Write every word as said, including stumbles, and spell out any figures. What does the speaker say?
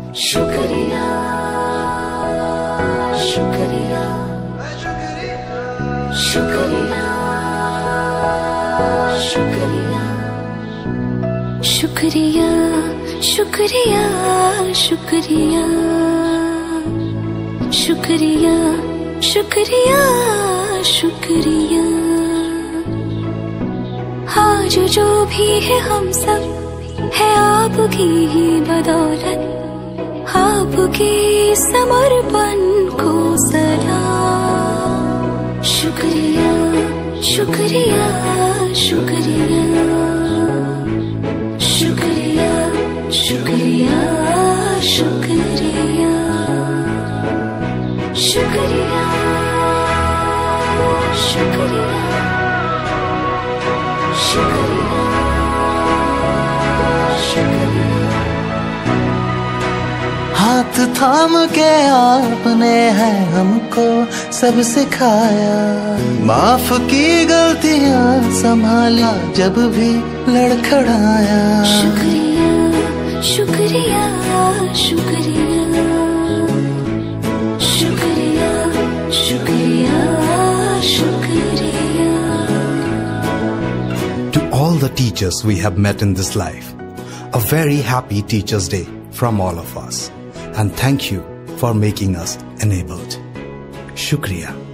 शुक्रिया शुक्रिया शुक्रिया शुक्रिया शुक्रिया शुक्रिया शुक्रिया शुक्रिया शुक्रिया शुक्रिया। आज जो भी है हम सब है आपकी ही बदौलत, आपके समर्पण को सलाम। शुक्रिया शुक्रिया शुक्रिया शुक्रिया शुक्रिया शुक्रिया शुक्रिया शुक्रिया शुक्रिया शुक्रिया। हाथ थाम के आपने है हमको सब सिखाया, माफ की गलतियां संभाला जब भी लड़खड़ाया। शुक्रिया शुक्रिया शुक्रिया शुक्रिया शुक्रिया शुक्रिया। To all the teachers we have met in this life, a very happy Teachers' Day from all of us. And thank you for making us enabled. Shukriya.